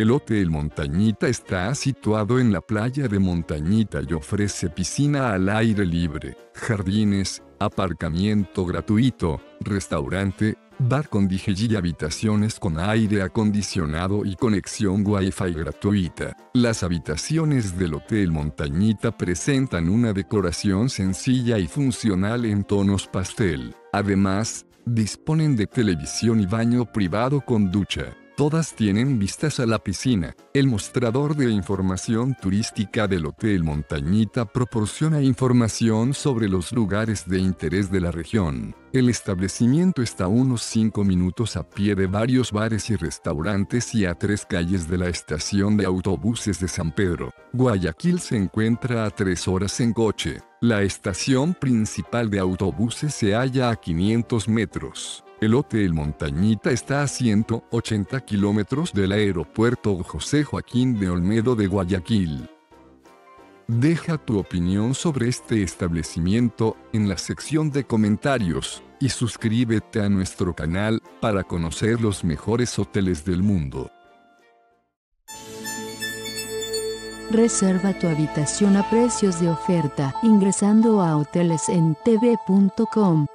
El Hotel Montañita está situado en la playa de Montañita y ofrece piscina al aire libre, jardines, aparcamiento gratuito, restaurante, bar con DJ y habitaciones con aire acondicionado y conexión Wi-Fi gratuita. Las habitaciones del Hotel Montañita presentan una decoración sencilla y funcional en tonos pastel. Además, disponen de televisión y baño privado con ducha. Todas tienen vistas a la piscina. El mostrador de información turística del Hotel Montañita proporciona información sobre los lugares de interés de la región. El establecimiento está a unos 5 minutos a pie de varios bares y restaurantes y a 3 calles de la estación de autobuses de San Pedro. Guayaquil se encuentra a 3 horas en coche. La estación principal de autobuses se halla a 500 metros. El Hotel Montañita está a 180 kilómetros del aeropuerto José Joaquín de Olmedo de Guayaquil. Deja tu opinión sobre este establecimiento en la sección de comentarios y suscríbete a nuestro canal para conocer los mejores hoteles del mundo. Reserva tu habitación a precios de oferta ingresando a hotelesentv.com.